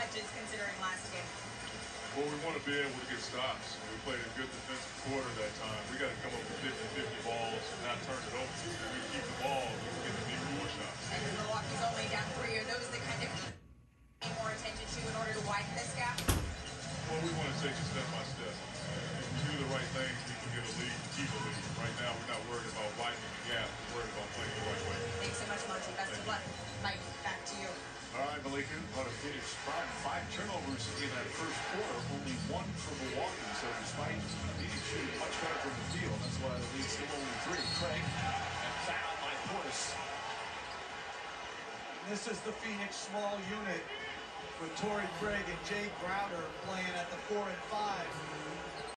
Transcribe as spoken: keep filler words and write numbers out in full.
touches considering last game? Well, we want to be able to get stops. We played a good defensive quarter that time. We got to come up with fifty fifty balls and not turn it over. If we keep the ball, we can get the big four shots. And Milwaukee's only down three. Are those the kind of pay more attention to in order to widen this gap? Well, we want to take it step by step. If we do the right things, we can get a lead and keep a lead. Right now, we're not worried about widening the gap. We're worried about playing the right way. Thanks so much, Monty. Best of luck. Mike, back to you. All right, Malika, what a Phoenix problem. Five turnovers in that first quarter, only one for Milwaukee. So despite Phoenix shooting much better from the field, that's why the lead's still only three. Craig, and foul by Portis. This is the Phoenix small unit with Torrey Craig and Jay Crowder playing at the four and five.